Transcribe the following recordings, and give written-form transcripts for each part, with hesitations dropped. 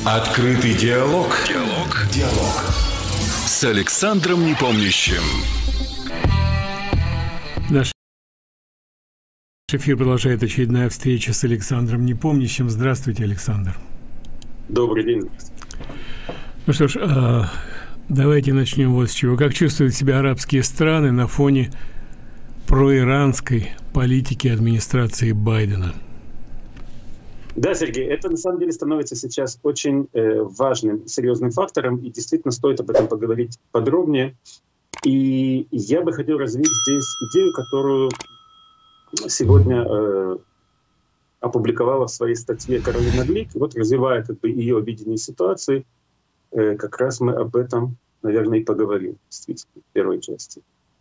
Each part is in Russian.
Открытый диалог. Диалог. С Александром Непомнящим. Наш эфир продолжает очередная встреча с Александром Непомнящим. Здравствуйте, Александр. Добрый день. Ну что ж, давайте начнем вот с чего. Как чувствуют себя арабские страны на фоне проиранской политики администрации Байдена? Да, Сергей, это на самом деле становится сейчас очень важным, серьезным фактором, и действительно стоит об этом поговорить подробнее. И я бы хотел развить здесь идею, которую сегодня опубликовала в своей статье Каролина Глик. И вот, развивая ее видение ситуации, как раз мы об этом, наверное, и поговорим действительно в первой части.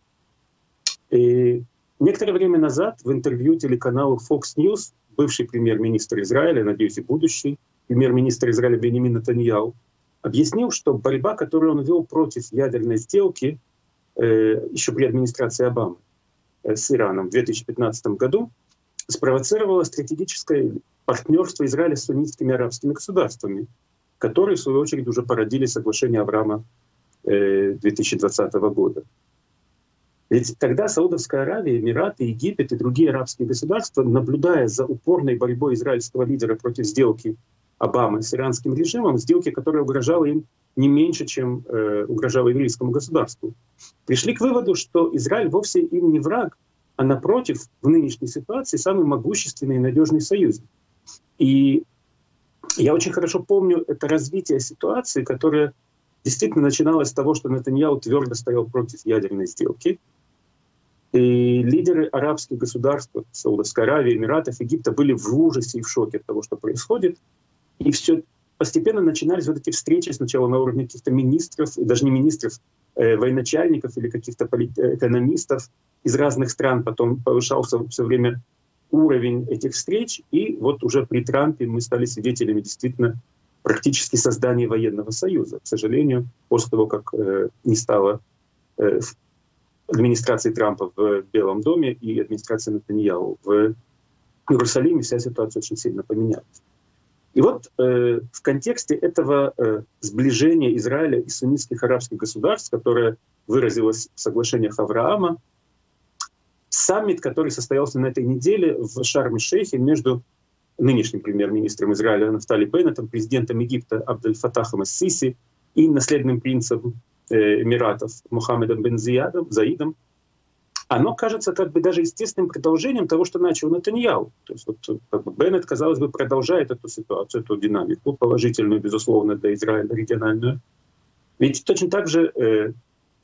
И некоторое время назад в интервью телеканалу Fox News бывший премьер-министр Израиля, надеюсь, и будущий премьер-министр Израиля Беньямин Нетаньяху объяснил, что борьба, которую он вел против ядерной сделки еще при администрации Обамы с Ираном в 2015 году, спровоцировала стратегическое партнерство Израиля с суннитскими арабскими государствами, которые, в свою очередь, уже породили соглашение Авраама 2020 года. Ведь тогда Саудовская Аравия, Эмираты, Египет и другие арабские государства, наблюдая за упорной борьбой израильского лидера против сделки Обамы с иранским режимом, сделки, которая угрожала им не меньше, чем угрожала еврейскому государству, пришли к выводу, что Израиль вовсе им не враг, а напротив, в нынешней ситуации самый могущественный и надежный союзник. И я очень хорошо помню это развитие ситуации, которое действительно начиналось с того, что Нетаньяху твердо стоял против ядерной сделки. И лидеры арабских государств, Саудовской Аравии, Эмиратов, Египта, были в ужасе и в шоке от того, что происходит. И все постепенно начинались вот эти встречи сначала на уровне каких-то министров, и даже не министров, военачальников или каких-то экономистов из разных стран. Потом повышался все время уровень этих встреч. И вот уже при Трампе мы стали свидетелями действительно практически создания военного союза. К сожалению, после того, как не стало администрации Трампа в Белом доме и администрации Нетаньяху в Иерусалиме, вся ситуация очень сильно поменялась. И вот в контексте этого сближения Израиля и суннитских арабских государств, которое выразилось в соглашениях Авраама, саммит, который состоялся на этой неделе в Шарм-эль-Шейхе между нынешним премьер-министром Израиля Нафтали Беннетом, президентом Египта Абдель-Фатахом ас-Сиси и наследным принцем Эмиратов Мухаммедом бен Заидом, оно кажется как бы даже естественным продолжением того, что начал Нетаньяху. То есть вот, как бы Беннет, казалось бы, продолжает эту ситуацию, эту динамику, положительную, безусловно, для Израиля, региональную. Ведь точно так же,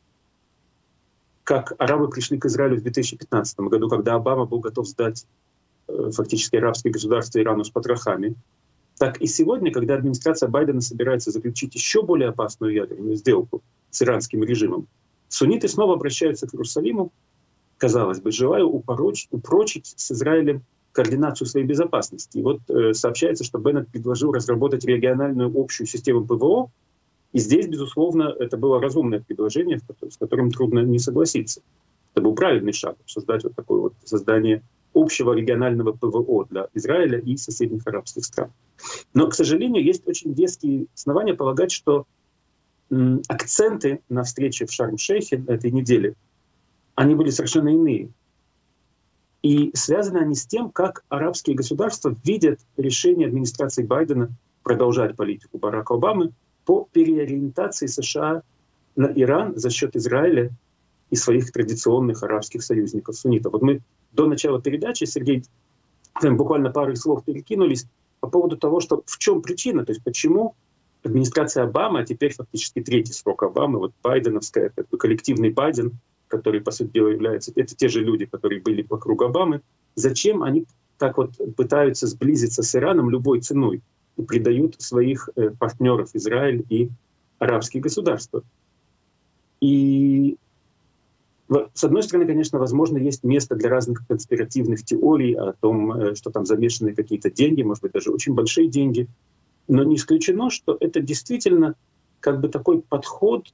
как арабы пришли к Израилю в 2015 году, когда Обама был готов сдать фактически арабские государства Ирану с потрохами, так и сегодня, когда администрация Байдена собирается заключить еще более опасную ядерную сделку с иранским режимом, сунниты снова обращаются к Иерусалиму, казалось бы, желая упрочить с Израилем координацию своей безопасности. И вот сообщается, что Беннет предложил разработать региональную общую систему ПВО, и здесь, безусловно, это было разумное предложение, с которым трудно не согласиться. Это был правильный шаг, обсуждать вот такое вот создание общего регионального ПВО для Израиля и соседних арабских стран. Но, к сожалению, есть очень веские основания полагать, что акценты на встрече в Шарм-эль-Шейхе этой неделе, они были совершенно иные. И связаны они с тем, как арабские государства видят решение администрации Байдена продолжать политику Барака Обамы по переориентации США на Иран за счет Израиля и своих традиционных арабских союзников суннитов. Вот мы до начала передачи, Сергей, буквально пару слов перекинулись по поводу того, что в чем причина, то есть почему администрация Обамы, а теперь фактически третий срок Обамы, вот байденовская, как бы коллективный Байден, который, по сути дела, является, это те же люди, которые были вокруг Обамы, зачем они так вот пытаются сблизиться с Ираном любой ценой и предают своих партнеров Израиль и арабские государства. И с одной стороны, конечно, возможно, есть место для разных конспиративных теорий о том, что там замешаны какие-то деньги, может быть, даже очень большие деньги. Но не исключено, что это действительно как бы такой подход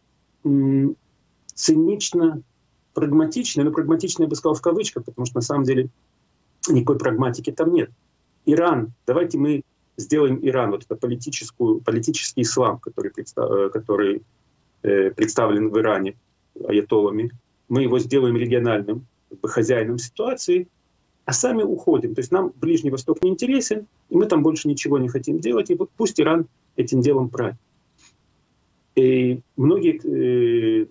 цинично-прагматичный, но прагматичный я бы сказал в кавычках, потому что на самом деле никакой прагматики там нет. Иран, давайте мы сделаем Иран, вот это политический ислам, который представлен в Иране аятоллами, мы его сделаем региональным хозяином ситуации, а сами уходим. То есть нам Ближний Восток не интересен, и мы там больше ничего не хотим делать, и вот пусть Иран этим делом правит. И многие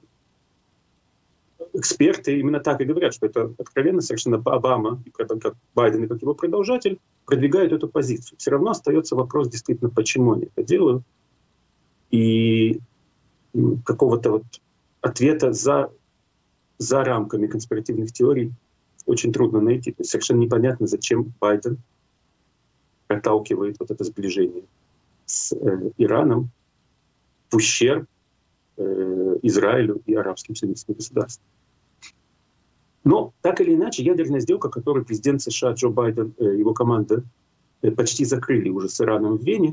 эксперты именно так и говорят, что это откровенно совершенно Обама, как Байден и как его продолжатель, продвигают эту позицию. Все равно остается вопрос действительно, почему они это делают. И какого-то вот ответа за рамками конспиративных теорий очень трудно найти. То есть совершенно непонятно, зачем Байден проталкивает вот это сближение с Ираном в ущерб Израилю и арабским сионистским государствам. Но так или иначе, ядерная сделка, которую президент США Джо Байден и его команда почти закрыли уже с Ираном в Вене,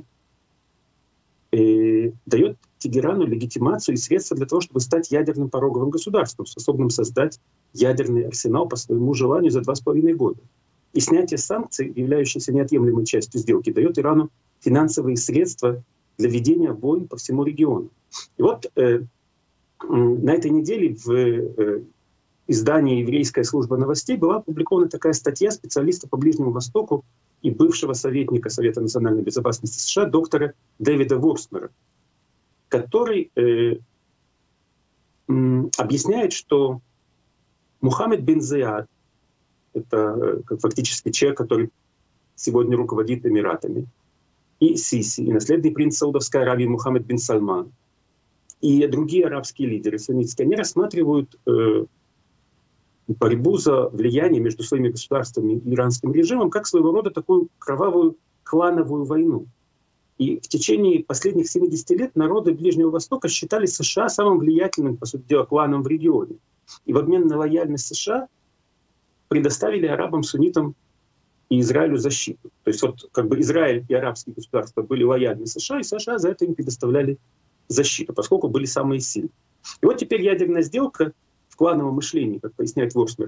дает Тегерану легитимацию и средства для того, чтобы стать ядерным пороговым государством, способным создать ядерный арсенал по своему желанию за 2,5 года. И снятие санкций, являющихся неотъемлемой частью сделки, дает Ирану финансовые средства для ведения войн по всему региону. И вот на этой неделе в издании «Еврейская служба новостей» была опубликована такая статья специалиста по Ближнему Востоку и бывшего советника Совета национальной безопасности США доктора Дэвида Ворснера, который объясняет, что Мухаммед бин Заяд, это фактически человек, который сегодня руководит Эмиратами, и Сиси, и наследный принц Саудовской Аравии Мухаммед бин Сальман, и другие арабские лидеры суннитские, они рассматривают борьбу за влияние между своими государствами и иранским режимом как своего рода такую кровавую клановую войну. И в течение последних 70 лет народы Ближнего Востока считали США самым влиятельным, по сути дела, кланом в регионе. И в обмен на лояльность США предоставили арабам, суннитам и Израилю защиту. То есть вот как бы Израиль и арабские государства были лояльны США, и США за это им предоставляли защиту, поскольку были самые сильные. И вот теперь ядерная сделка в клановом мышлении, как поясняет Ворснер,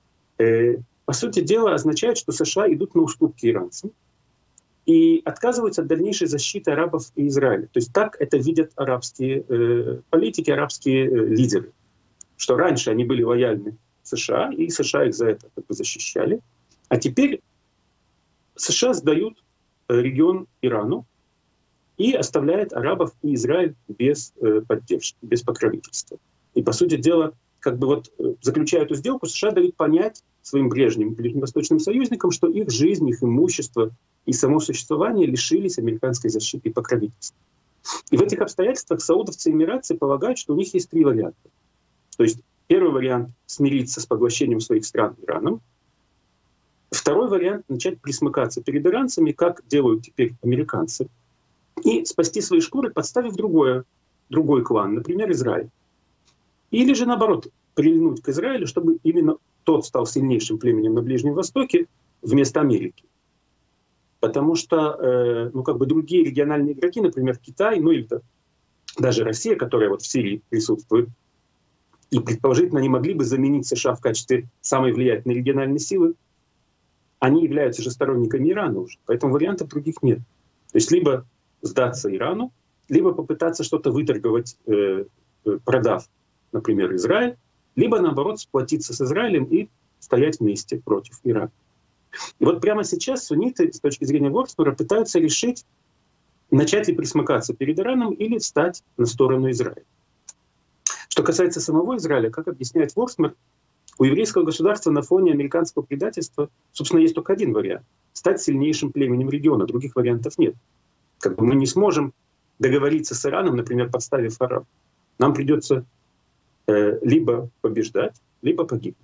по сути дела означает, что США идут на уступки иранцам и отказываются от дальнейшей защиты арабов и Израиля. То есть так это видят арабские политики, арабские лидеры, что раньше они были лояльны США, и США их за это как бы защищали, а теперь США сдают регион Ирану и оставляет арабов и Израиль без поддержки, без покровительства. И, по сути дела, как бы вот заключая эту сделку, США дают понять своим прежним ближневосточным союзникам, что их жизнь, их имущество и само существование лишились американской защиты и покровительства. И в этих обстоятельствах саудовцы и эмиратцы полагают, что у них есть 3 варианта. То есть первый вариант — смириться с поглощением своих стран Ираном. Второй вариант — начать присмыкаться перед иранцами, как делают теперь американцы, и спасти свои шкуры, подставив другой клан, например, Израиль. Или же, наоборот, прильнуть к Израилю, чтобы именно тот стал сильнейшим племенем на Ближнем Востоке вместо Америки. Потому что другие региональные игроки, например, Китай, или даже Россия, которая вот в Сирии присутствует, и предположительно они могли бы заменить США в качестве самой влиятельной региональной силы, они являются же сторонниками Ирана уже. Поэтому вариантов других нет. То есть либо сдаться Ирану, либо попытаться что-то выторговать, продав, например, Израиль, либо, наоборот, сплотиться с Израилем и стоять вместе против Ирана. И вот прямо сейчас сунниты, с точки зрения Ворснера, пытаются решить, начать ли присмыкаться перед Ираном или встать на сторону Израиля. Что касается самого Израиля, как объясняет Ворснер, у еврейского государства на фоне американского предательства, собственно, есть только один вариант — стать сильнейшим племенем региона. Других вариантов нет. Как бы мы не сможем договориться с Ираном, например, подставив арабов. Нам придется либо побеждать, либо погибнуть.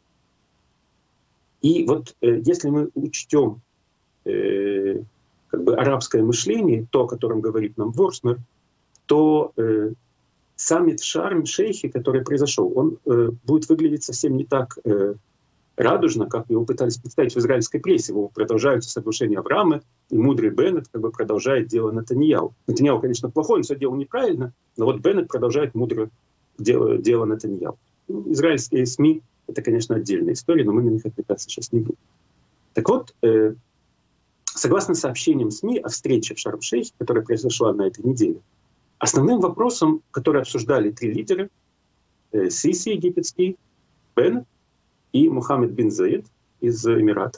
И вот если мы учтем арабское мышление, то, о котором говорит нам Ворснер, то саммит в Шарм-Шейхе, который произошел, он будет выглядеть совсем не так радужно, как его пытались представить в израильской прессе. Его продолжаются соглашения Авраама, и мудрый Беннет продолжает дело Нетаньяху. Нетаньяху, конечно, плохой, он все делал неправильно, но вот Беннет продолжает мудро дело Нетаньяху. Израильские СМИ — это, конечно, отдельная история, но мы на них отвлекаться сейчас не будем. Так вот, Согласно сообщениям СМИ о встрече в Шарм-Шейхе, которая произошла на этой неделе, основным вопросом, который обсуждали три лидера, Сиси египетский, Бен и Мухаммед бин Заид из Эмиратов,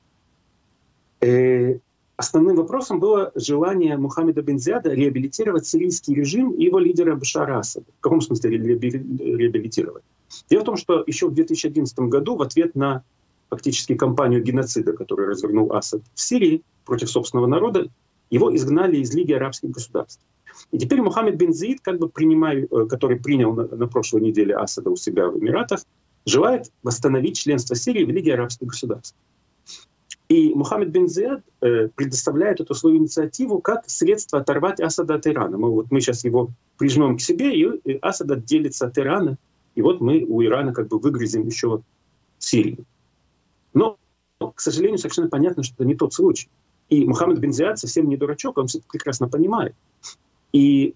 основным вопросом было желание Мухаммеда бин Зияда реабилитировать сирийский режим и его лидера Башара Асада. В каком смысле реабилитировать? Дело в том, что еще в 2011 году в ответ на фактически кампанию геноцида, которую развернул Асад в Сирии против собственного народа, его изгнали из Лиги арабских государств. И теперь Мухаммед бин Заид, который принял на прошлой неделе Асада у себя в Эмиратах, желает восстановить членство Сирии в Лиге арабских государств. И Мухаммед бин Зияд предоставляет эту свою инициативу как средство оторвать Асада от Ирана. Мы сейчас его прижмем к себе, и Асад отделится от Ирана, и вот мы у Ирана выгрызем еще Сирию. Но, к сожалению, совершенно понятно, что это не тот случай. И Мухаммед бин Зияд совсем не дурачок, он все это прекрасно понимает. И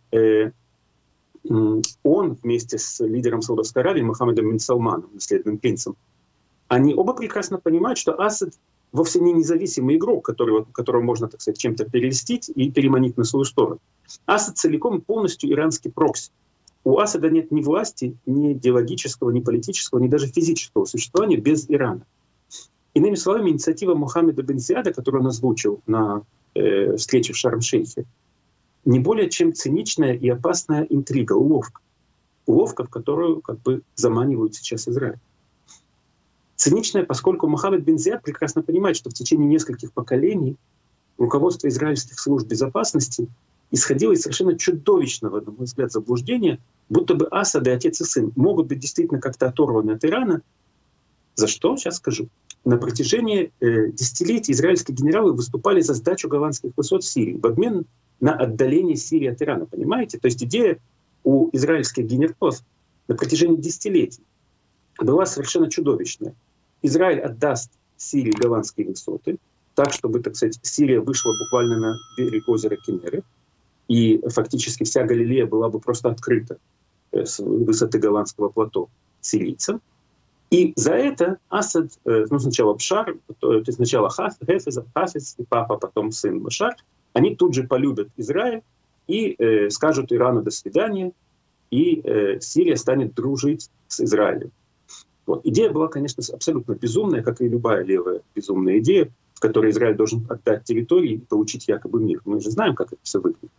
он вместе с лидером Саудовской Аравии, Мухаммедом бин Салманом, наследным принцем, они оба прекрасно понимают, что Асад вовсе не независимый игрок, которого можно, так сказать, чем-то перелестить и переманить на свою сторону. Асад целиком и полностью иранский прокси. У Асада нет ни власти, ни идеологического, ни политического, ни даже физического существования без Ирана. Иными словами, инициатива Мухаммеда бин Зияда, которую он озвучил на встрече в Шарм-Шейхе, не более чем циничная и опасная интрига, уловка. Уловка, в которую заманивают сейчас Израиль. Циничная, поскольку Мухаммед бин Зияд прекрасно понимает, что в течение нескольких поколений руководство израильских служб безопасности исходило из совершенно чудовищного, на мой взгляд, заблуждения, будто бы Асад и отец и сын могут быть действительно как-то оторваны от Ирана. За что? Сейчас скажу. На протяжении десятилетий израильские генералы выступали за сдачу голландских высот в Сирии в обмен на отдаление Сирии от Ирана. Понимаете? То есть идея у израильских генералов на протяжении десятилетий была совершенно чудовищная. Израиль отдаст Сирии голландские высоты, так, чтобы, так сказать, Сирия вышла буквально на берег озера Кеннеры, и фактически вся Галилея была бы просто открыта с высоты голландского плато сирийцам. И за это Асад, сначала Башар, то есть сначала Хафез и папа, потом сын Башар, они тут же полюбят Израиль и скажут Ирану «до свидания», и Сирия станет дружить с Израилем. Вот. Идея была, конечно, абсолютно безумная, как и любая левая безумная идея, в которой Израиль должен отдать территории и получить якобы мир. Мы же знаем, как это все выглядит.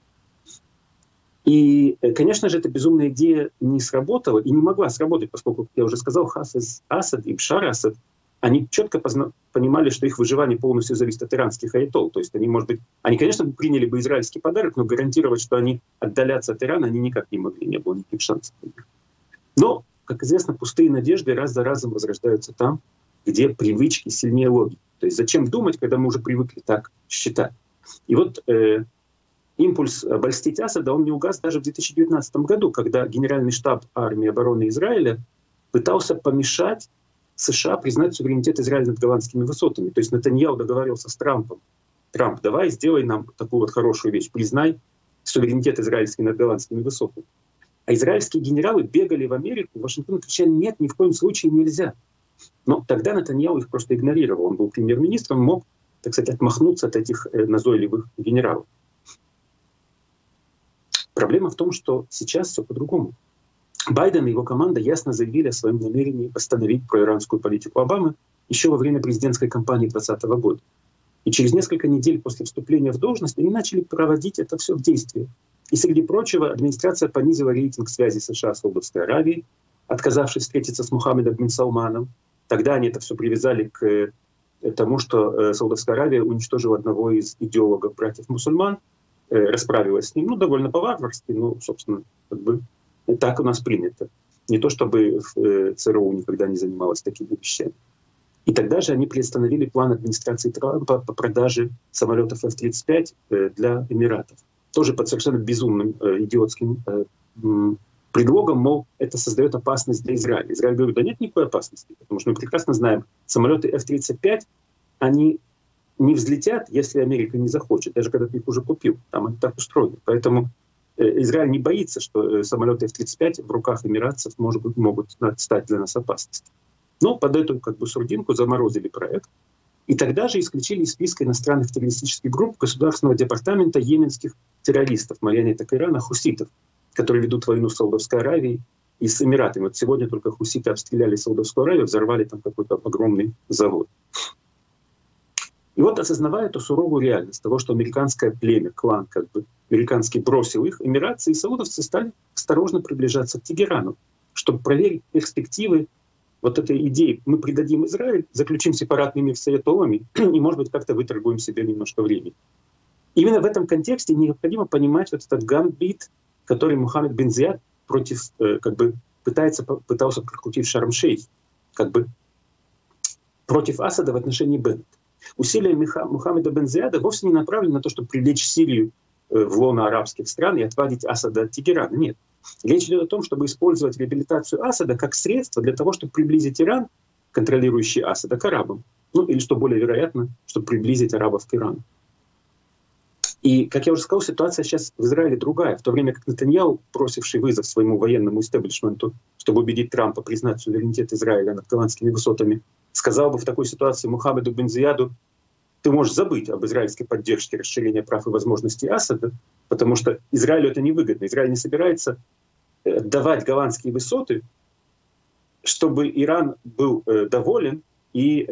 И, конечно же, эта безумная идея не сработала и не могла сработать, поскольку, как я уже сказал, Хафез Асад и Башар Асад, они четко понимали, что их выживание полностью зависит от иранских аятолл. То есть они, конечно, приняли бы израильский подарок, но гарантировать, что они отдалятся от Ирана, они никак не могли, не было никаких шансов. Но, как известно, пустые надежды раз за разом возрождаются там, где привычки сильнее логики. То есть зачем думать, когда мы уже привыкли так считать? И вот импульс обольстить Асада, он не угас даже в 2019 году, когда Генеральный штаб армии обороны Израиля пытался помешать США признать суверенитет Израиля над голландскими высотами. То есть Нетаньяху договорился с Трампом. Трамп, давай сделай нам такую вот хорошую вещь, признай суверенитет израильский над голландскими высотами. А израильские генералы бегали в Америку, в Вашингтон, кричали: нет, ни в коем случае нельзя. Но тогда Нетаньяху их просто игнорировал. Он был премьер-министром, мог, так сказать, отмахнуться от этих назойливых генералов. Проблема в том, что сейчас все по-другому. Байден и его команда ясно заявили о своем намерении восстановить проиранскую политику Обамы еще во время президентской кампании 2020 года. И через несколько недель после вступления в должность они начали проводить это все в действие. И, среди прочего, администрация понизила рейтинг связи США с Саудовской Аравией, отказавшись встретиться с Мухаммедом бин Салманом. Тогда они это все привязали к тому, что Саудовская Аравия уничтожила одного из идеологов братьев-мусульман, расправилась с ним, довольно по-варварски, собственно, так у нас принято. Не то чтобы ЦРУ никогда не занималась такими вещами. И тогда же они приостановили план администрации Трампа по продаже самолетов F-35 для Эмиратов. Тоже под совершенно безумным, идиотским предлогом, мол, это создает опасность для Израиля. Израиль говорит: да нет никакой опасности, потому что мы прекрасно знаем, самолеты F-35, они не взлетят, если Америка не захочет, даже когда ты их уже купил. Там они так устроены. Поэтому Израиль не боится, что самолеты F-35 в руках эмиратцев могут стать для нас опасностью. Но под эту сурдинку заморозили проект. И тогда же исключили из списка иностранных террористических групп Государственного департамента йеменских террористов, марионеток Ирана, хуситов, которые ведут войну с Саудовской Аравией и с Эмиратами. Вот сегодня только хуситы обстреляли Саудовскую Аравию, взорвали там какой-то огромный завод. И вот, осознавая эту суровую реальность того, что американское племя, клан, американский бросил их, эмиратцы и саудовцы стали осторожно приближаться к Тегерану, чтобы проверить перспективы вот этой идеи. Мы предадим Израиль, заключим сепаратный мир с аятоллами и, может быть, как-то выторгуем себе немножко времени. Именно в этом контексте необходимо понимать вот этот гамбит, который Мухаммед бен Зияд пытался прокрутить в Шарм-Шейхе, против Асада в отношении Беннета. Усилия Мухаммеда бен Зияда вовсе не направлены на то, чтобы привлечь Сирию в лоно арабских стран и отводить Асада от Тегерана. Нет. Речь идет о том, чтобы использовать реабилитацию Асада как средство для того, чтобы приблизить Иран, контролирующий Асада, к арабам. Ну или, что более вероятно, чтобы приблизить арабов к Ирану. И, как я уже сказал, ситуация сейчас в Израиле другая. В то время как Нетаньяху, бросивший вызов своему военному истеблишменту, чтобы убедить Трампа признать суверенитет Израиля над Голландскими высотами, сказал бы в такой ситуации Мухаммеду бен Зияду: ты можешь забыть об израильской поддержке расширения прав и возможностей Асада, потому что Израилю это невыгодно. Израиль не собирается давать Голландские высоты, чтобы Иран был доволен и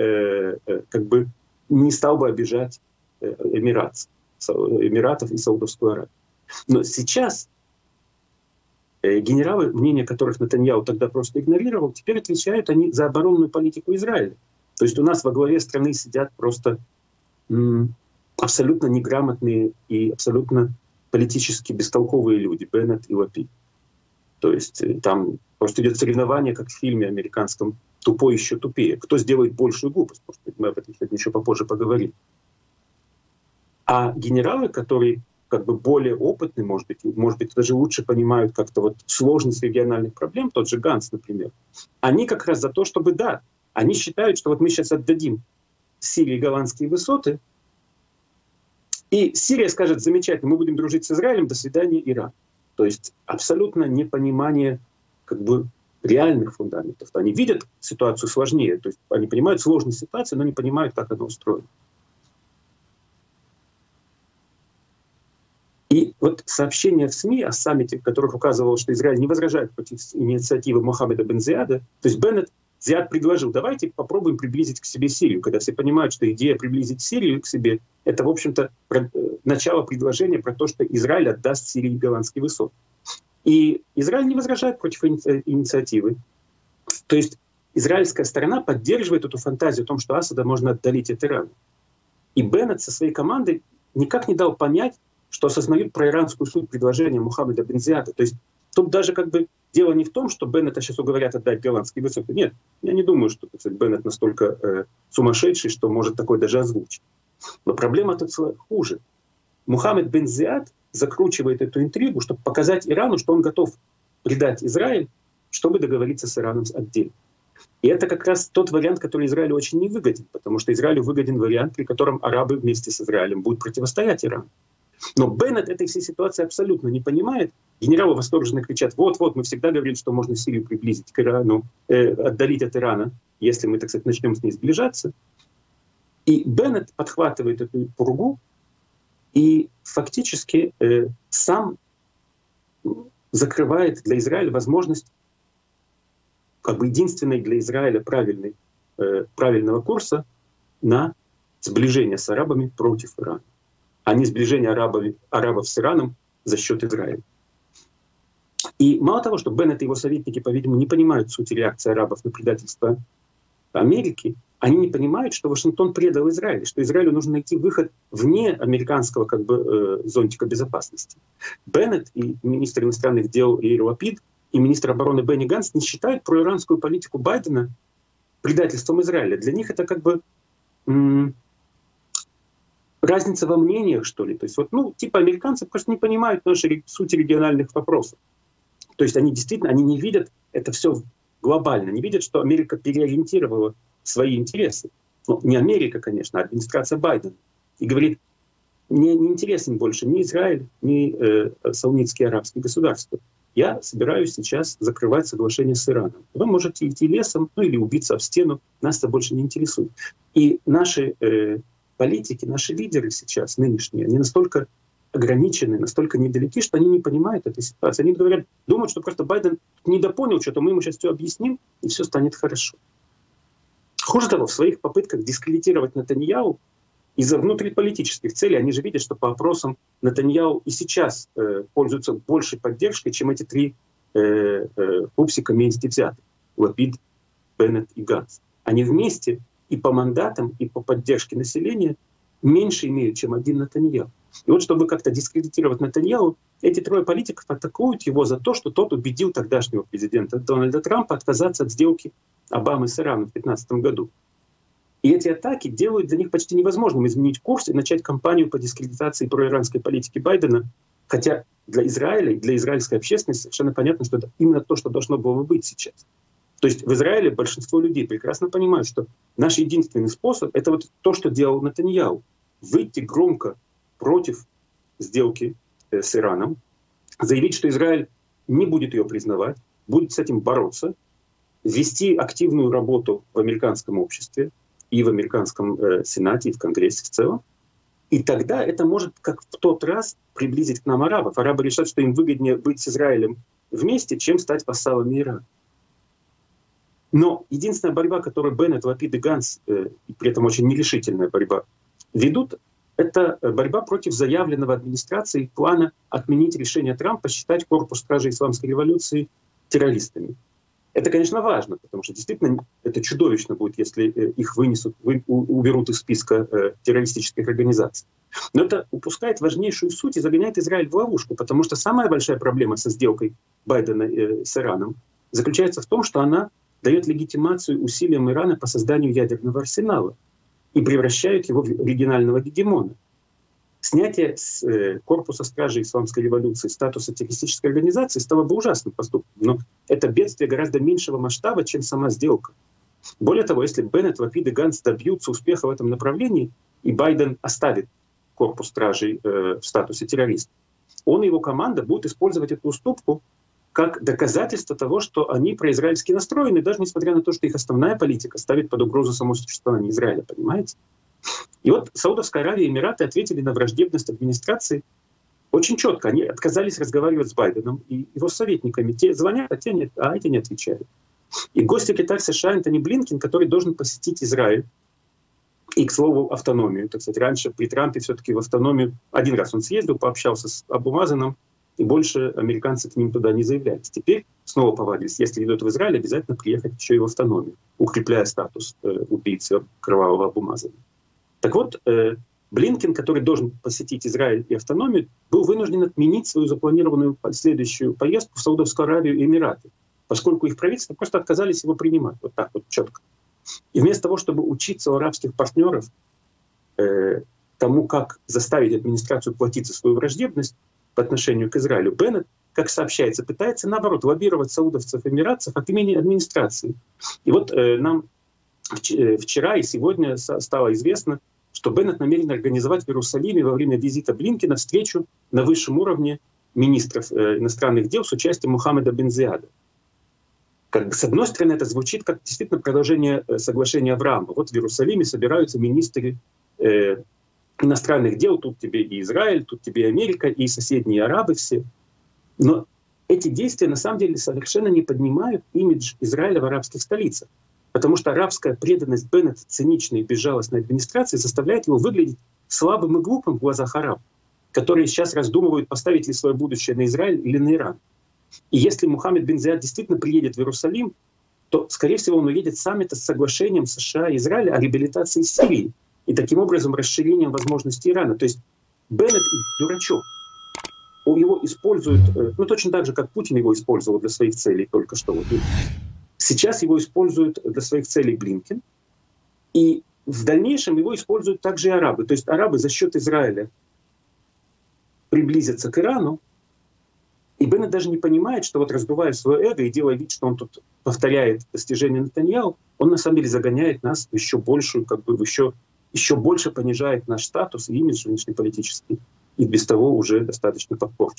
не стал бы обижать Эмиратов и Саудовскую Аравию. Но сейчас генералы, мнение которых Нетаньяху тогда просто игнорировал, теперь отвечают они за оборонную политику Израиля. То есть у нас во главе страны сидят просто абсолютно неграмотные и абсолютно политически бестолковые люди, Беннет и Лапид. То есть там просто идет соревнование, как в фильме американском «Тупой еще тупее». Кто сделает большую глупость? Может быть, мы об этом сегодня еще попозже поговорим. А генералы, которые более опытные, может быть, даже лучше понимают как-то вот сложность региональных проблем, тот же Ганс, например, они как раз за то, чтобы, они считают, что вот мы сейчас отдадим Сирии голландские высоты, и Сирия скажет: замечательно, мы будем дружить с Израилем, до свидания, Иран. То есть абсолютно непонимание реальных фундаментов. Они видят ситуацию сложнее, то есть они понимают сложность ситуации, но не понимают, как она устроена. И вот сообщения в СМИ о саммите, в которых указывалось, что Израиль не возражает против инициативы Мухаммеда бен Зияда, то есть Зияд предложил: давайте попробуем приблизить к себе Сирию, когда все понимают, что идея приблизить Сирию к себе — это, в общем-то, начало предложения про то, что Израиль отдаст Сирии голландские высоты. И Израиль не возражает против инициативы. То есть израильская сторона поддерживает эту фантазию о том, что Асада можно отдалить от Ирана. И Беннет со своей командой никак не дал понять, что осознают проиранскую суть предложения Мухаммеда бен Зияда. То есть тут даже дело не в том, что Беннета сейчас уговорят отдать голландские высоты. Нет, я не думаю, что Беннет настолько сумасшедший, что может такое даже озвучить. Но проблема тут хуже. Мухаммед бен Зияд закручивает эту интригу, чтобы показать Ирану, что он готов предать Израиль, чтобы договориться с Ираном отдельно. И это как раз тот вариант, который Израилю очень невыгоден, потому что Израилю выгоден вариант, при котором арабы вместе с Израилем будут противостоять Ирану. Но Беннет этой всей ситуации абсолютно не понимает. Генералы восторженно кричат: вот-вот, мы всегда говорили, что можно Сирию приблизить к Ирану, отдалить от Ирана, если мы, так сказать, начнем с ней сближаться. И Беннет подхватывает эту пургу и фактически сам закрывает для Израиля возможность единственной для Израиля правильного курса на сближение с арабами против Ирана, а не сближение арабов с Ираном за счет Израиля. И мало того, что Беннет и его советники, по-видимому, не понимают сути реакции арабов на предательство Америки, они не понимают, что Вашингтон предал Израиль, что Израилю нужно найти выход вне американского зонтика безопасности. Беннет и министр иностранных дел Яир Лапид и министр обороны Бенни Ганс не считают проиранскую политику Байдена предательством Израиля. Для них это разница во мнениях, что ли. То есть американцы просто не понимают сути региональных вопросов. То есть они действительно не видят это все глобально, не видят, что Америка переориентировала свои интересы. Не Америка, конечно, а администрация Байдена. И говорит: мне не интересен больше ни Израиль, ни саунитские арабские государства. я собираюсь сейчас закрывать соглашение с Ираном. Вы можете идти лесом, ну или убиться об стену, нас это больше не интересует. И наши политики, наши лидеры сейчас, нынешние, они настолько ограничены, настолько недалеки, что они не понимают этой ситуации. Они говорят, думают, что просто Байден недопонял что-то, мы ему сейчас все объясним, и все станет хорошо. Хуже того, в своих попытках дискредитировать Нетаньяху из-за внутриполитических целей, они же видят, что по опросам Нетаньяху и сейчас пользуются большей поддержкой, чем эти три пупсика вместе взятых — Лапид, Беннет и Ганс. Они вместе и по мандатам, и по поддержке населения меньше имеют, чем один Нетаньяху. И вот чтобы как-то дискредитировать Нетаньяху, эти трое политиков атакуют его за то, что тот убедил тогдашнего президента Дональда Трампа отказаться от сделки Обамы с Ираном в 2015 году. И эти атаки делают для них почти невозможным изменить курс и начать кампанию по дискредитации проиранской политики Байдена, хотя для Израиля и для израильской общественности совершенно понятно, что это именно то, что должно было быть сейчас. То есть в Израиле большинство людей прекрасно понимают, что наш единственный способ — это вот то, что делал Нетаньяху. Выйти громко против сделки с Ираном, заявить, что Израиль не будет ее признавать, будет с этим бороться, вести активную работу в американском обществе и в американском Сенате, и в Конгрессе в целом. И тогда это может, как в тот раз, приблизить к нам арабов. Арабы решат, что им выгоднее быть с Израилем вместе, чем стать вассалами Ирана. Но единственная борьба, которую Беннет, Лапид и Ганс, и при этом очень нерешительная борьба, ведут, это борьба против заявленного администрацией плана отменить решение Трампа считать корпус стражей исламской революции террористами. Это, конечно, важно, потому что действительно это чудовищно будет, если их вынесут, уберут из списка террористических организаций. Но это упускает важнейшую суть и загоняет Израиль в ловушку, потому что самая большая проблема со сделкой Байдена с Ираном заключается в том, что она дает легитимацию усилиям Ирана по созданию ядерного арсенала и превращает его в регионального гегемона. Снятие с корпуса стражей исламской революции статуса террористической организации стало бы ужасным поступком, но это бедствие гораздо меньшего масштаба, чем сама сделка. Более того, если Беннет, Лапид и Ганс добьются успеха в этом направлении, и Байден оставит корпус стражей в статусе террориста, он и его команда будут использовать эту уступку как доказательство того, что они произраильски настроены, даже несмотря на то, что их основная политика ставит под угрозу само существование Израиля, понимаете? И вот Саудовская Аравия и Эмираты ответили на враждебность администрации очень четко. Они отказались разговаривать с Байденом и его советниками. Те звонят, а эти не отвечают. И госсекретарь США Энтони Блинкен, который должен посетить Израиль, и, к слову, автономию. Так сказать, раньше при Трампе все-таки в автономию один раз он съездил, пообщался с Абу Мазаном, и больше американцы к ним туда не заявлялись. Теперь снова повадились, если идут в Израиль, обязательно приехать еще и в автономию, укрепляя статус убийцы кровавого Абу Мазана. Так вот, Блинкен, который должен посетить Израиль и автономию, был вынужден отменить свою запланированную следующую поездку в Саудовскую Аравию и Эмираты, поскольку их правительства просто отказались его принимать. Вот так вот четко. И вместо того, чтобы учиться у арабских партнеров тому, как заставить администрацию платить за свою враждебность по отношению к Израилю, Беннет, как сообщается, пытается, наоборот, лоббировать саудовцев и эмиратцев от имени администрации. И вот нам вчера и сегодня стало известно, что Беннет намерен организовать в Иерусалиме во время визита Блинкена встречу на высшем уровне министров иностранных дел с участием Мухаммеда бен Зияда. Как бы, с одной стороны, это звучит как действительно продолжение соглашения Авраама. Вот в Иерусалиме собираются министры иностранных дел, тут тебе и Израиль, тут тебе и Америка, и соседние арабы все. Но эти действия на самом деле совершенно не поднимают имидж Израиля в арабских столицах. Потому что арабская преданность Беннета циничной и безжалостной администрации заставляет его выглядеть слабым и глупым в глазах арабов, которые сейчас раздумывают, поставить ли свое будущее на Израиль или на Иран. И если Мухаммед бен Зияд действительно приедет в Иерусалим, то, скорее всего, он уедет с саммита с соглашением США и Израиля о реабилитации Сирии и таким образом расширением возможностей Ирана. То есть Беннет и дурачок. Его используют, ну точно так же, как Путин его использовал для своих целей только что. Вот. Сейчас его используют для своих целей Блинкен, и в дальнейшем его используют также и арабы. То есть арабы за счет Израиля приблизятся к Ирану, и Беннет даже не понимает, что вот раздувая свое эго и делая вид, что он тут повторяет достижения Нетаньяху, он на самом деле загоняет нас в еще большую, как бы еще больше понижает наш статус и имидж внешнеполитический, и без того уже достаточно подпорчен.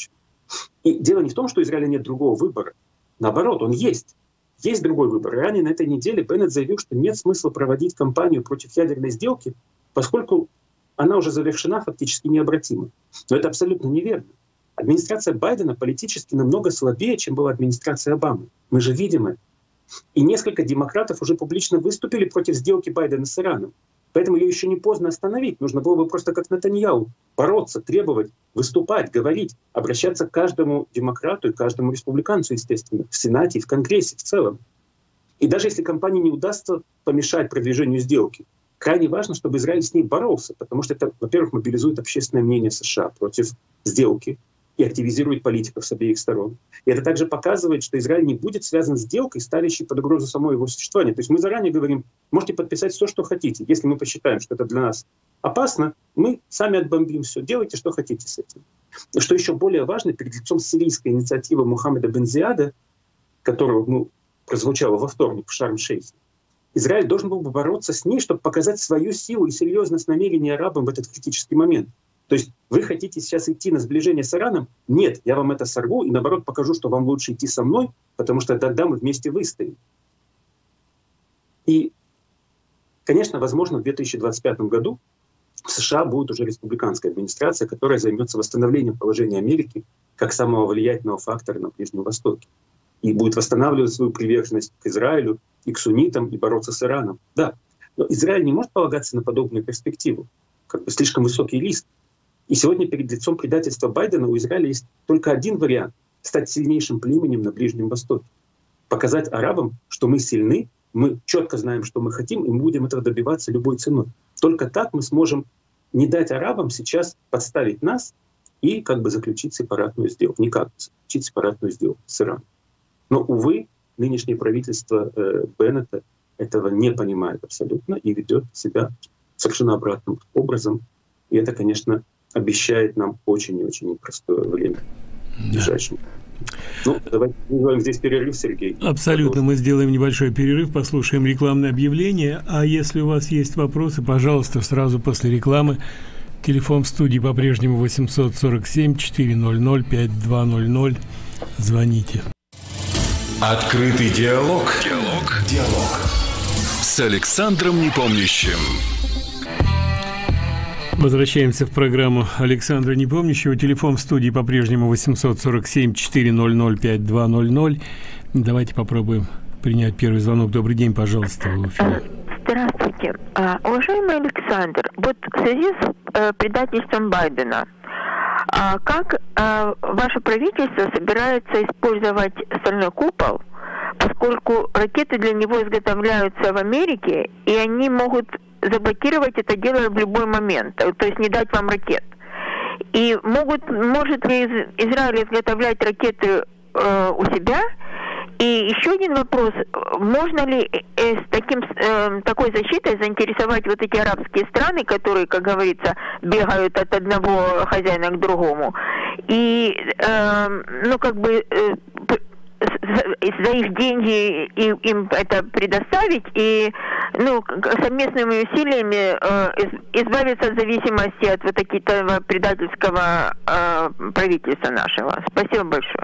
И дело не в том, что у Израиля нет другого выбора. Наоборот, он есть. Есть другой выбор. Ранее на этой неделе Беннет заявил, что нет смысла проводить кампанию против ядерной сделки, поскольку она уже завершена фактически необратимо. Но это абсолютно неверно. Администрация Байдена политически намного слабее, чем была администрация Обамы. Мы же видим это. И несколько демократов уже публично выступили против сделки Байдена с Ираном. Поэтому ее еще не поздно остановить. Нужно было бы просто как Нетаньяху бороться, требовать, выступать, говорить, обращаться к каждому демократу и каждому республиканцу, естественно, в Сенате и в Конгрессе в целом. И даже если компании не удастся помешать продвижению сделки, крайне важно, чтобы Израиль с ней боролся, потому что это, во-первых, мобилизует общественное мнение США против сделки и активизирует политиков с обеих сторон. И это также показывает, что Израиль не будет связан с сделкой, ставящей под угрозу само его существование. То есть мы заранее говорим, можете подписать все, что хотите. Если мы посчитаем, что это для нас опасно, мы сами отбомбим все. Делайте, что хотите с этим. И что еще более важно, перед лицом сирийской инициативы Мухаммеда бен Зияда, которая прозвучала во вторник в Шарм-Шейхе, Израиль должен был бы бороться с ней, чтобы показать свою силу и серьезность намерений арабам в этот критический момент. То есть вы хотите сейчас идти на сближение с Ираном? Нет, я вам это сорву и наоборот покажу, что вам лучше идти со мной, потому что тогда мы вместе выстоим. И, конечно, возможно, в 2025 году в США будет уже республиканская администрация, которая займется восстановлением положения Америки как самого влиятельного фактора на Ближнем Востоке. И будет восстанавливать свою приверженность к Израилю и к суннитам, и бороться с Ираном. Да, но Израиль не может полагаться на подобную перспективу. Как бы слишком высокий риск. И сегодня перед лицом предательства Байдена у Израиля есть только один вариант — стать сильнейшим племенем на Ближнем Востоке. Показать арабам, что мы сильны, мы четко знаем, что мы хотим, и мы будем этого добиваться любой ценой. Только так мы сможем не дать арабам сейчас подставить нас и как бы заключить сепаратную сделку. Никак заключить сепаратную сделку с Ираном. Но, увы, нынешнее правительство Беннета этого не понимает абсолютно и ведет себя совершенно обратным образом. И это, конечно, обещает нам очень и очень непростое время в ближайшем. Ну, давайте сделаем здесь перерыв, Сергей. Абсолютно. Мы сделаем небольшой перерыв, послушаем рекламное объявление. А если у вас есть вопросы, пожалуйста, сразу после рекламы. Телефон в студии по-прежнему 847-400-5200. Звоните. Открытый диалог. Диалог. С Александром Непомнящим. Возвращаемся в программу Александра Непомнящего. Телефон в студии по-прежнему 847-400-5200. Давайте попробуем принять первый звонок. Добрый день, пожалуйста, в эфире. Здравствуйте. Уважаемый Александр, вот в связи с предательством Байдена, как ваше правительство собирается использовать стальной купол, поскольку ракеты для него изготовляются в Америке, и они могут заблокировать это дело в любой момент, то есть не дать вам ракет. И может ли Израиль изготовлять ракеты у себя? И еще один вопрос. Можно ли с такой защитой заинтересовать вот эти арабские страны, которые, как говорится, бегают от одного хозяина к другому, и, за их деньги им это предоставить и совместными усилиями избавиться от зависимости от вот такого предательского правительства нашего. Спасибо большое.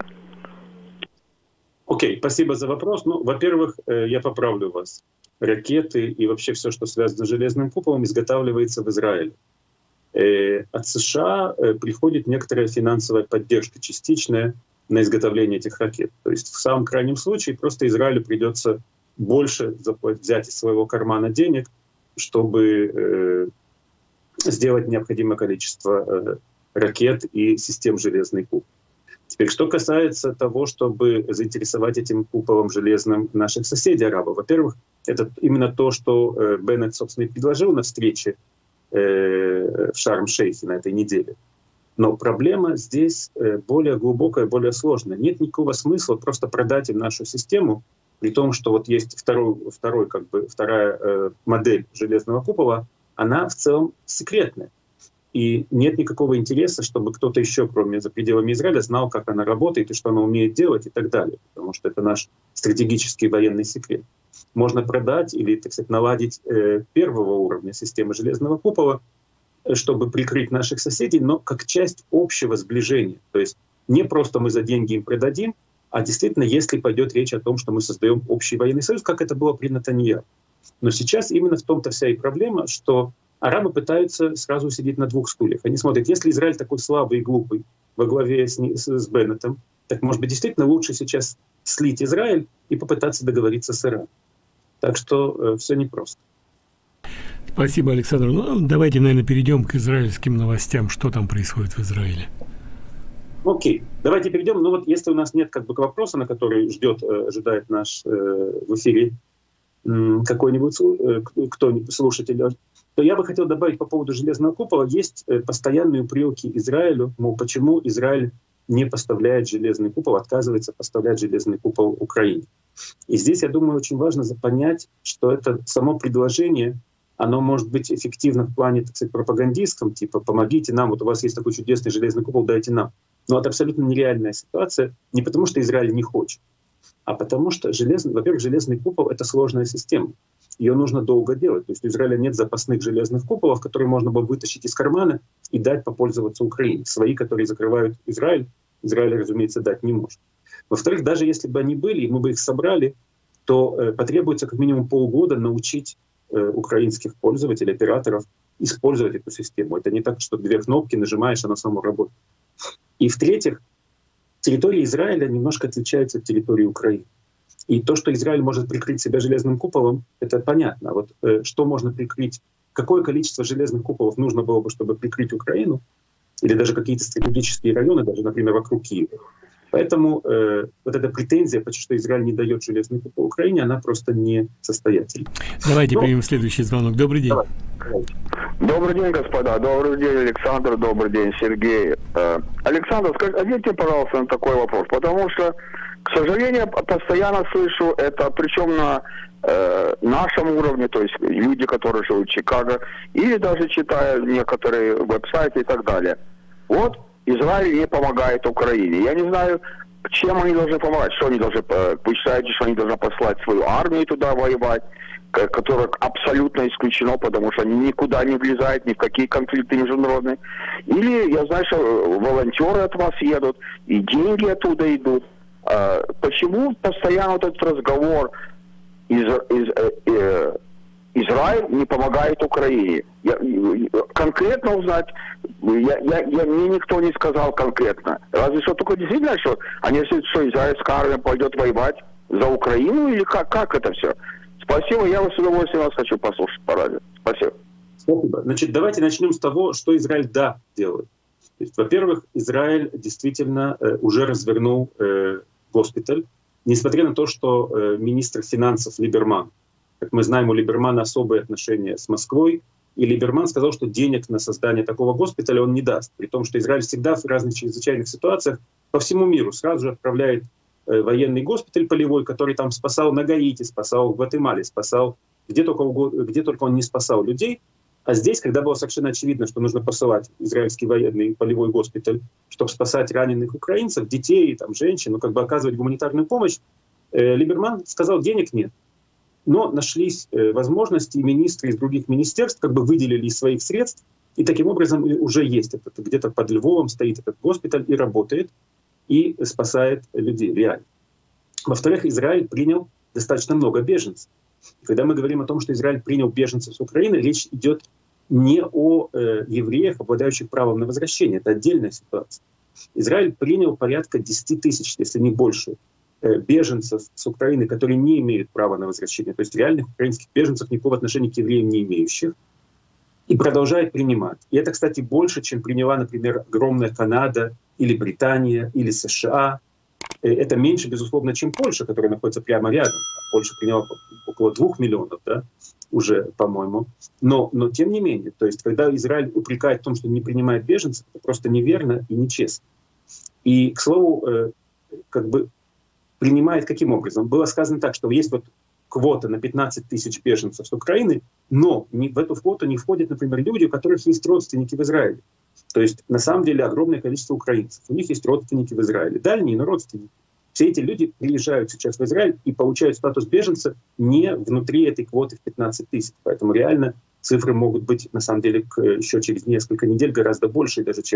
Окей, спасибо за вопрос. Ну, во-первых, я поправлю вас. Ракеты и вообще все, что связано с железным куполом, изготавливается в Израиле. От США приходит некоторая финансовая поддержка частичная на изготовление этих ракет. То есть в самом крайнем случае просто Израилю придется больше взять из своего кармана денег, чтобы сделать необходимое количество ракет и систем «Железный купол». Теперь, что касается того, чтобы заинтересовать этим куполом железным наших соседей арабов. Во-первых, это именно то, что Беннет, собственно, и предложил на встрече в Шарм-Шейхе на этой неделе. Но проблема здесь более глубокая, более сложная. Нет никакого смысла просто продать им нашу систему, при том, что вот есть вторая модель железного купола, она в целом секретная. И нет никакого интереса, чтобы кто-то еще, кроме за пределами Израиля, знал, как она работает и что она умеет делать и так далее. Потому что это наш стратегический военный секрет. Можно продать или, так сказать, наладить первого уровня системы железного купола, чтобы прикрыть наших соседей, но как часть общего сближения. То есть Не просто мы за деньги им продадим, а действительно, если пойдет речь о том, что мы создаем общий военный союз, как это было при Нетаньяху. Но сейчас именно в том-то вся и проблема, что арабы пытаются сразу сидеть на двух стульях. Они смотрят, если Израиль такой слабый и глупый во главе с Беннетом, так, может быть, действительно лучше сейчас слить Израиль и попытаться договориться с Ираном. Так что все непросто. Спасибо, Александр. Ну, давайте, наверное, перейдем к израильским новостям. Что там происходит в Израиле? Окей, давайте перейдем. Ну вот если у нас нет как бы вопроса, на который ожидает наш в эфире какой-нибудь кто-нибудь слушатель, то я бы хотел добавить по поводу железного купола. Есть постоянные упреки Израилю, мол, почему Израиль не поставляет железный купол, отказывается поставлять железный купол Украине. И здесь, я думаю, очень важно понять, что это само предложение, оно может быть эффективно в плане, так сказать, пропагандистском, типа «помогите нам, вот у вас есть такой чудесный железный купол, дайте нам». Но это абсолютно нереальная ситуация, не потому что Израиль не хочет, а потому что, во-первых, железный купол — это сложная система. Ее нужно долго делать. То есть у Израиля нет запасных железных куполов, которые можно было вытащить из кармана и дать попользоваться Украине. Свои, которые закрывают Израиль, разумеется, дать не может. Во-вторых, даже если бы они были, и мы бы их собрали, то потребуется как минимум полгода научить украинских пользователей, операторов использовать эту систему. Это не так, что две кнопки нажимаешь, она сама работает. И в-третьих, территория Израиля немножко отличается от территории Украины. И то, что Израиль может прикрыть себя железным куполом, это понятно. А вот что можно прикрыть, какое количество железных куполов нужно было бы, чтобы прикрыть Украину, или даже какие-то стратегические районы, даже, например, вокруг Киева. Поэтому вот эта претензия, что Израиль не дает железный купол Украине, она просто не состоятельна. Давайте примем следующий звонок. Добрый день. Добрый день, господа. Добрый день, Александр. Добрый день, Сергей. Александр, ответьте, пожалуйста, на такой вопрос. Потому что, к сожалению, постоянно слышу это, причем на нашем уровне, то есть люди, которые живут в Чикаго, или даже читая некоторые веб-сайты и так далее. Вот Израиль не помогает Украине. Я не знаю, чем они должны помогать. Что они должны, вы считаете, что они должны послать свою армию туда воевать, которая абсолютно исключено, потому что они никуда не влезают, ни в какие конфликты международные. Или, я знаю, что волонтеры от вас едут, и деньги оттуда идут. Почему постоянно вот этот разговор Израиль не помогает Украине? Конкретно узнать, мне никто не сказал конкретно. Разве что только действительно, что они что израильская армия пойдет воевать за Украину, или как это все? Спасибо, я вас с удовольствием вас хочу послушать по радио. Спасибо. Спасибо. Значит, давайте начнем с того, что Израиль делает. То есть, во-первых, Израиль действительно уже развернул госпиталь, несмотря на то, что министр финансов Либерман, как мы знаем, у Либермана особые отношения с Москвой, и Либерман сказал, что денег на создание такого госпиталя он не даст, при том, что Израиль всегда в разных чрезвычайных ситуациях по всему миру сразу же отправляет военный госпиталь полевой, который там спасал на Гаити, спасал в Гватемале, спасал где только он не спасал людей. А здесь, когда было совершенно очевидно, что нужно посылать израильский военный полевой госпиталь, чтобы спасать раненых украинцев, детей, там, женщин, оказывать гуманитарную помощь, Либерман сказал, денег нет. Но нашлись возможности, и министры из других министерств выделили из своих средств, и таким образом уже есть где-то под Львовом стоит этот госпиталь и работает, и спасает людей реально. Во-вторых, Израиль принял достаточно много беженцев. Когда мы говорим о том, что Израиль принял беженцев с Украины, речь идет не о евреях, обладающих правом на возвращение. Это отдельная ситуация. Израиль принял порядка 10 тысяч, если не больше, беженцев с Украины, которые не имеют права на возвращение. То есть реальных украинских беженцев никакого отношения к евреям не имеющих. И продолжает принимать. И это, кстати, больше, чем приняла, например, огромная Канада или Британия или США. Это меньше, безусловно, чем Польша, которая находится прямо рядом. Польша приняла около 2 миллионов, да, уже, по-моему. Но тем не менее, то есть когда Израиль упрекает в том, что не принимает беженцев, это просто неверно и нечестно. И, к слову, принимает каким образом? Было сказано так, что есть квота на 15 тысяч беженцев с Украины, но в эту квоту не входят, например, люди, у которых есть родственники в Израиле. То есть на самом деле огромное количество украинцев. У них есть родственники в Израиле. Дальние, но родственники. Все эти люди приезжают сейчас в Израиль и получают статус беженца не внутри этой квоты в 15 тысяч. Поэтому реально цифры могут быть, на самом деле, еще через несколько недель гораздо больше, даже чем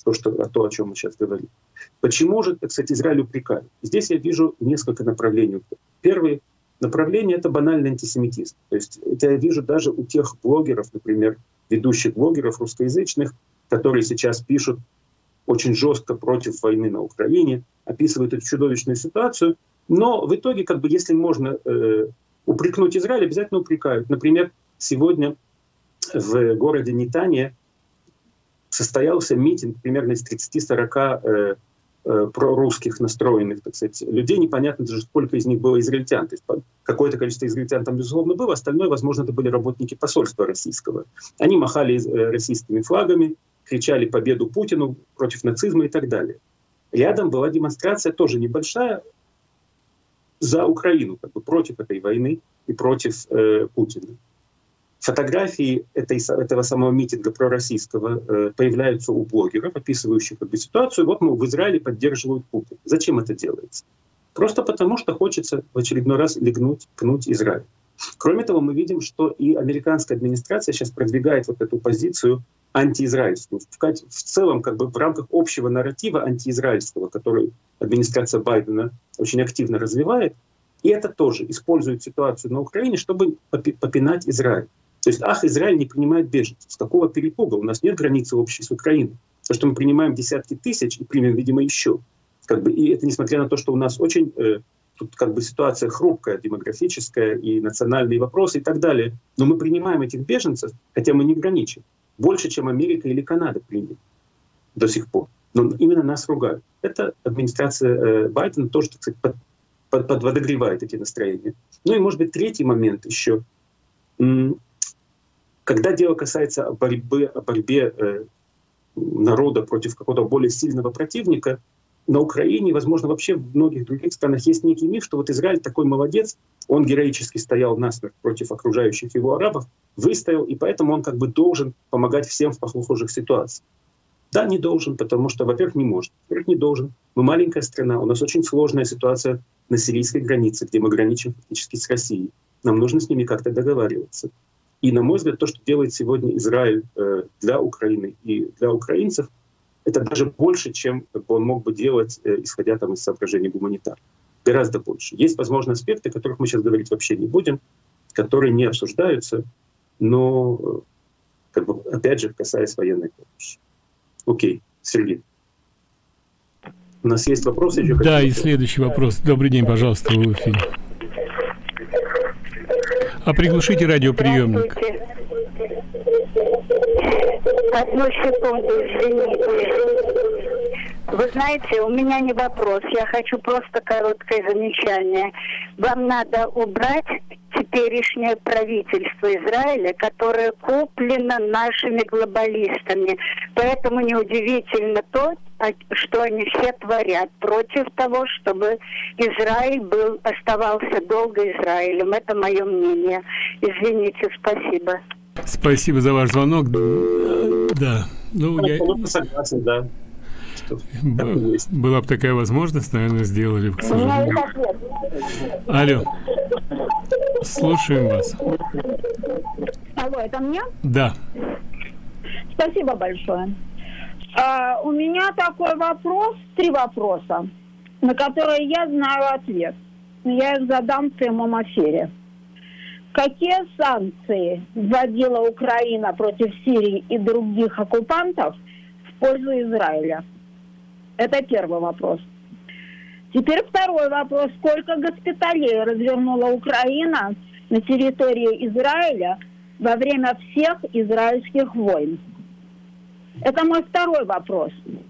то, о чем мы сейчас говорим. Почему же, кстати, Израиль упрекают? Здесь я вижу несколько направлений. Первое направление — это банальный антисемитизм. То есть это я вижу даже у тех блогеров, например, ведущих блогеров русскоязычных, которые сейчас пишут очень жестко против войны на Украине, описывают эту чудовищную ситуацию, но в итоге, если можно упрекнуть Израиль, обязательно упрекают. Например, сегодня в городе Нетания состоялся митинг примерно из 30-40 прорусских настроенных, так сказать, людей. Непонятно даже, сколько из них было израильтян. То есть какое-то количество израильтян там, безусловно, было, остальное, возможно, это были работники посольства российского. Они махали российскими флагами, кричали победу Путину против нацизма и так далее. Рядом была демонстрация тоже небольшая за Украину, против этой войны и против Путина. Фотографии этого самого митинга пророссийского появляются у блогеров, описывающих ситуацию. Вот, в Израиле поддерживают Путина. Зачем это делается? Просто потому, что хочется в очередной раз пнуть Израиль. Кроме того, мы видим, что и американская администрация сейчас продвигает эту позицию антиизраильскую. В целом, в рамках общего нарратива антиизраильского, который администрация Байдена очень активно развивает, и это тоже использует ситуацию на Украине, чтобы попинать Израиль. То есть, Израиль не принимает беженцев. С какого перепуга? У нас нет границы общей с Украиной. То, что мы принимаем десятки тысяч и примем, видимо, еще. И это несмотря на то, что у нас очень тут ситуация хрупкая, демографическая, и национальные вопросы и так далее. Но мы принимаем этих беженцев, хотя мы не граничим. Больше, чем Америка или Канада приняли до сих пор. Но именно нас ругают. Это администрация Байдена тоже, так сказать, подогревает эти настроения. Ну и, может быть, третий момент еще. Когда дело касается борьбе народа против какого-то более сильного противника, на Украине, возможно, вообще в многих других странах есть некий миф, что Израиль такой молодец, он героически стоял насмерть против окружающих его арабов, выстоял, и поэтому он должен помогать всем в похожих ситуациях. Да, не должен, потому что, во-первых, не может. Во-вторых, не должен. Мы маленькая страна, у нас очень сложная ситуация на сирийской границе, где мы граничим фактически с Россией. Нам нужно с ними как-то договариваться. И, на мой взгляд, то, что делает сегодня Израиль для Украины и для украинцев, это даже больше, чем он мог бы делать, исходя из соображений гуманитарных. Гораздо больше. Есть, возможно, аспекты, о которых мы сейчас говорить вообще не будем, которые не обсуждаются, но, опять же, касаясь военной помощи. Окей, Сергей. У нас есть вопросы еще? Да, и следующий вопрос. Добрый день, пожалуйста, вы в эфире. Приглушите радиоприемник. Одну секунду, извините. Вы знаете, у меня не вопрос. Я хочу просто короткое замечание. Вам надо убрать теперешнее правительство Израиля, которое куплено нашими глобалистами. Поэтому неудивительно то, что они все творят против того, чтобы Израиль оставался долго Израилем. Это мое мнение. Извините, спасибо. Спасибо за ваш звонок. Да. Я согласен, да. Была бы такая возможность, наверное, сделали бы, к сожалению. Алло. Слушаем вас. Алло, это мне? Да. Спасибо большое. У меня такой вопрос, 3 вопроса, на которые я знаю ответ. Я их задам в прямом эфире. Какие санкции вводила Украина против Сирии и других оккупантов в пользу Израиля? Это первый вопрос. Теперь второй вопрос. Сколько госпиталей развернула Украина на территории Израиля во время всех израильских войн? Это мой второй вопрос.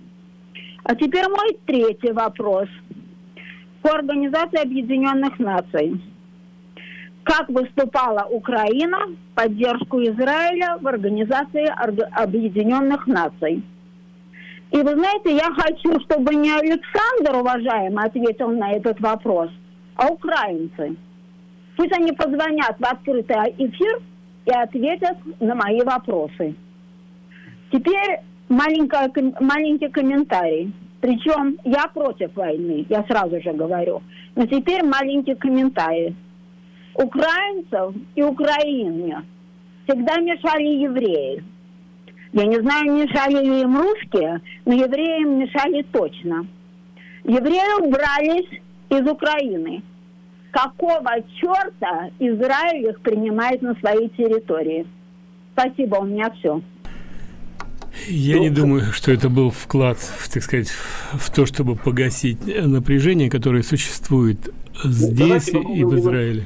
А теперь мой третий вопрос. По Организации Объединенных Наций. Как выступала Украина в поддержку Израиля в Организации Объединенных Наций? И вы знаете, я хочу, чтобы не Александр, уважаемый, ответил на этот вопрос, а украинцы. Пусть они позвонят в открытый эфир и ответят на мои вопросы. Теперь маленький комментарий. Причем я против войны, я сразу же говорю. Но теперь маленький комментарий. Украинцев и Украине всегда мешали евреи. Я не знаю, мешали ли им русские, но евреи им мешали точно. Евреи убрались из Украины. Какого черта Израиль их принимает на своей территории? Спасибо, у меня все. Я не думаю, что это был вклад, так сказать, в то, чтобы погасить напряжение, которое существует здесь и в Израиле.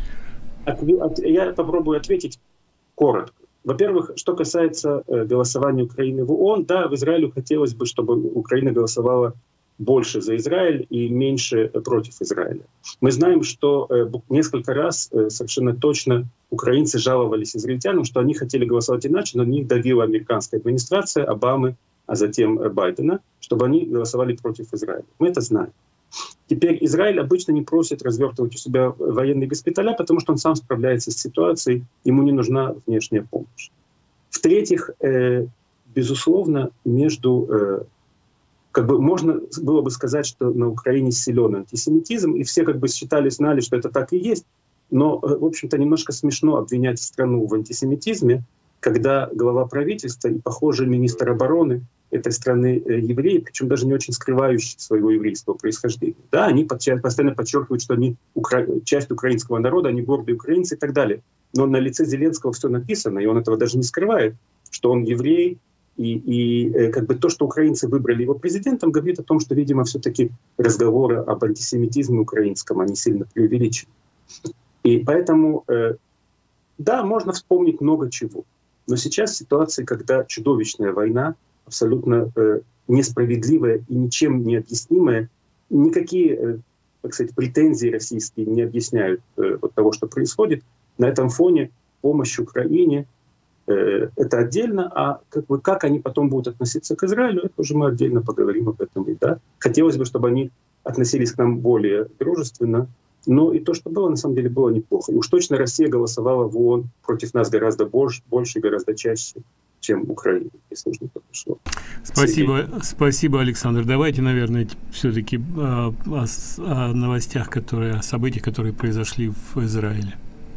Я попробую ответить коротко. Во-первых, что касается голосования Украины в ООН, да, в Израиле хотелось бы, чтобы Украина голосовала больше за Израиль и меньше против Израиля. Мы знаем, что несколько раз совершенно точно украинцы жаловались израильтянам, что они хотели голосовать иначе, но на них давила американская администрация, Обамы, а затем Байдена, чтобы они голосовали против Израиля. Мы это знаем. Теперь Израиль обычно не просит развертывать у себя военные госпиталя, потому что он сам справляется с ситуацией, ему не нужна внешняя помощь. В-третьих, безусловно, можно было бы сказать, что на Украине силен антисемитизм, и все знали, что это так и есть. Но, в общем-то, немножко смешно обвинять страну в антисемитизме, когда глава правительства и, похоже, министр обороны этой страны евреи, причем даже не очень скрывающие своего еврейского происхождения. Да, они постоянно подчеркивают, что они часть украинского народа, они гордые украинцы и так далее. Но на лице Зеленского все написано, и он этого даже не скрывает, что он еврей. И то, что украинцы выбрали его президентом, говорит о том, что, видимо, все-таки разговоры об антисемитизме украинском, они сильно преувеличены. И поэтому, да, можно вспомнить много чего. Но сейчас ситуация, когда чудовищная война, абсолютно несправедливая и ничем не объяснимая, никакие, так сказать, претензии российские не объясняют того, что происходит. На этом фоне помощь Украине — это отдельно, а как они потом будут относиться к Израилю, это уже мы отдельно поговорим об этом. И, да, хотелось бы, чтобы они относились к нам более дружественно, но и то, что было, на самом деле, было неплохо. И уж точно Россия голосовала в ООН против нас гораздо больше, гораздо чаще, чем Украина, если уж не подошло. Спасибо, Александр. Давайте, наверное, все-таки о новостях, о событиях, которые произошли в Израиле.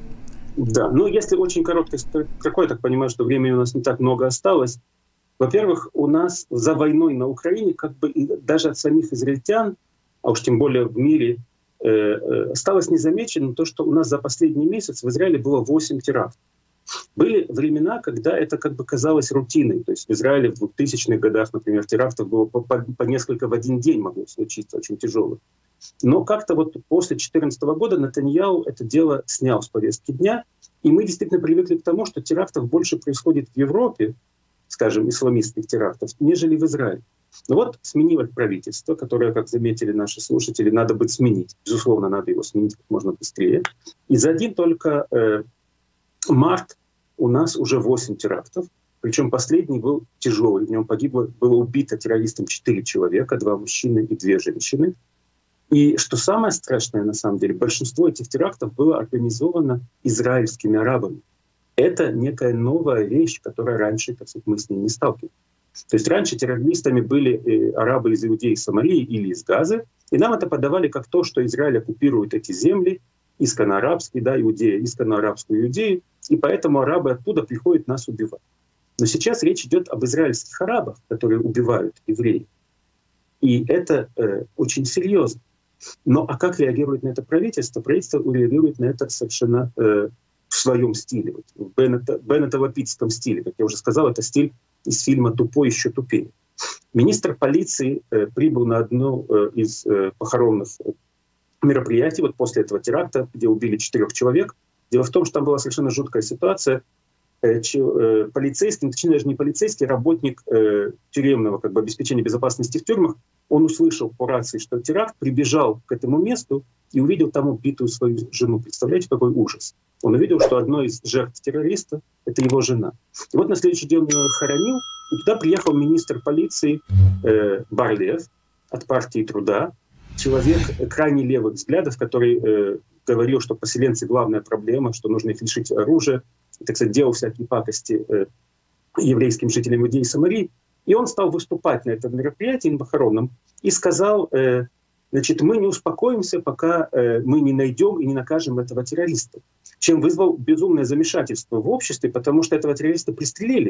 Да, если очень короткое, я так понимаю, что времени у нас не так много осталось. Во-первых, у нас за войной на Украине, и даже от самих израильтян, а уж тем более в мире, осталось незамеченным то, что у нас за последний месяц в Израиле было 8 терактов. Были времена, когда это казалось рутиной. То есть в Израиле в 2000-х годах, например, терактов было по несколько в один день могло случиться, очень тяжелых. Но как-то после 2014 года Нетаньяху это дело снял с повестки дня, и мы действительно привыкли к тому, что терактов больше происходит в Европе, скажем, исламистских терактов, нежели в Израиле. Но сменилось правительство, которое, как заметили наши слушатели, надо бы сменить. Безусловно, надо его сменить как можно быстрее. И за один только март у нас уже 8 терактов. Причем последний был тяжелый. В нем было убито террористом 4 человека, 2 мужчины и 2 женщины. И что самое страшное, на самом деле, большинство этих терактов было организовано израильскими арабами. Это некая новая вещь, которая раньше, мы с ней не сталкивались. То есть раньше террористами были арабы из Иудеи, Самарии или из Газы, и нам это подавали как то, что Израиль оккупирует эти земли, исконно-арабские, Иудея, исконно-арабскую Иудею, и поэтому арабы оттуда приходят нас убивать. Но сейчас речь идет об израильских арабах, которые убивают евреев. И это очень серьезно. А как реагирует на это правительство? Правительство реагирует на это совершенно в своем стиле, в беннетово-питтском стиле. Как я уже сказал, это стиль из фильма «Тупой еще тупее». Министр полиции прибыл на одно из похоронных мероприятий после этого теракта, где убили 4 человек. Дело в том, что там была совершенно жуткая ситуация. Полицейский, точнее даже не полицейский, работник тюремного обеспечения безопасности в тюрьмах, он услышал по рации, что теракт, прибежал к этому месту и увидел там убитую свою жену. Представляете, какой ужас? Он увидел, что одной из жертв террориста — это его жена. И на следующий день он ее хоронил, и туда приехал министр полиции Бар-Лев от партии Труда, человек крайне левых взглядов, который говорил, что поселенцы — главная проблема, что нужно их лишить оружия, и, так сказать, делал всякие пакости еврейским жителям Иудеи и Самарии. И он стал выступать на этом мероприятии, на похоронном, и сказал, мы не успокоимся, пока мы не найдем и не накажем этого террориста. Чем вызвал безумное замешательство в обществе, потому что этого террориста пристрелили.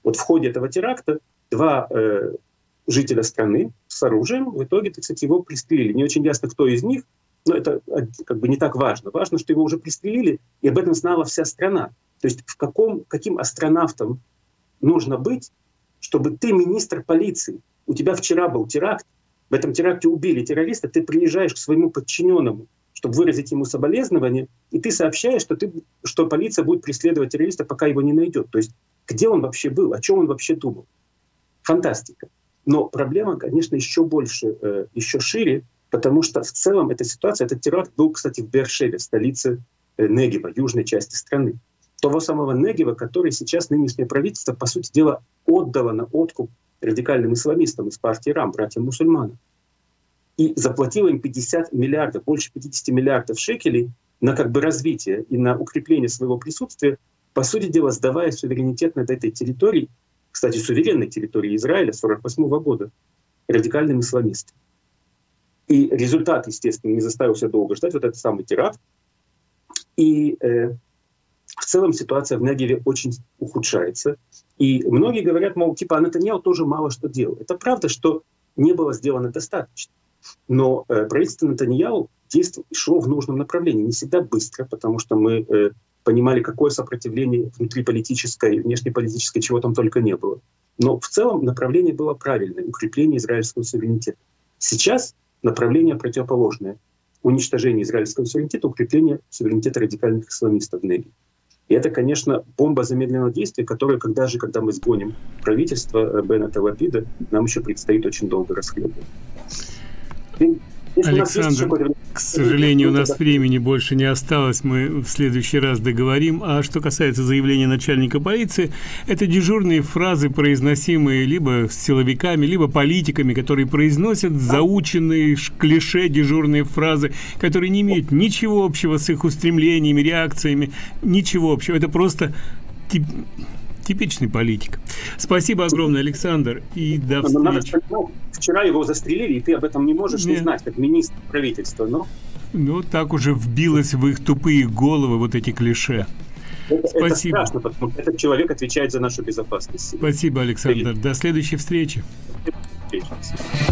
Вот в ходе этого теракта 2 жителя страны с оружием в итоге, так сказать, его пристрелили. Не очень ясно, кто из них, но это как бы не так важно. Важно, что его уже пристрелили, и об этом знала вся страна. То есть каким астронавтом нужно быть, чтобы ты министр полиции, у тебя вчера был теракт, в этом теракте убили террориста, ты приезжаешь к своему подчиненному, чтобы выразить ему соболезнования, и ты сообщаешь, что полиция будет преследовать террориста, пока его не найдет. То есть где он вообще был, о чем он вообще думал? Фантастика. Но проблема, конечно, еще больше, еще шире, потому что в целом эта ситуация, этот теракт был, кстати, в Беэр-Шеве, столице Негева, южной части страны. Того самого Негева, который сейчас нынешнее правительство, по сути дела, отдало на откуп радикальным исламистам из партии РАМ, братьям-мусульманам. И заплатило им 50 миллиардов, больше 50 миллиардов шекелей на как бы развитие и на укрепление своего присутствия, по сути дела, сдавая суверенитет над этой территорией, кстати, суверенной территории Израиля с 1948 года, радикальным исламистам. И результат, естественно, не заставил себя долго ждать, вот этот самый теракт. И в целом ситуация в Негеве очень ухудшается. И многие говорят, мол, типа, а Нетаньяху тоже мало что делал. Это правда, что не было сделано достаточно. Но правительство Нетаньяху шло в нужном направлении. Не всегда быстро, потому что мы понимали, какое сопротивление внутриполитическое и внешнеполитическое, чего там только не было. Но в целом направление было правильное — укрепление израильского суверенитета. Сейчас направление противоположное — уничтожение израильского суверенитета, укрепление суверенитета радикальных исламистов в Негеве. И это, конечно, бомба замедленного действия, которую, когда мы сгоним правительство Беннета Лапида, нам еще предстоит очень долго расхлебывать. Александр, к сожалению, у нас времени больше не осталось, мы в следующий раз договорим. А что касается заявления начальника полиции, это дежурные фразы, произносимые либо силовиками, либо политиками, которые произносят заученные клише дежурные фразы, которые не имеют ничего общего с их устремлениями, реакциями, ничего общего. Это просто типичный политик. Спасибо огромное, Александр, и до встречи. Вчера его застрелили, и ты об этом не можешь не знать, как министр правительства, но... Ну, так уже вбилось в их тупые головы вот эти клише. Это страшно, потому что этот человек отвечает за нашу безопасность. Спасибо, Александр. До следующей встречи.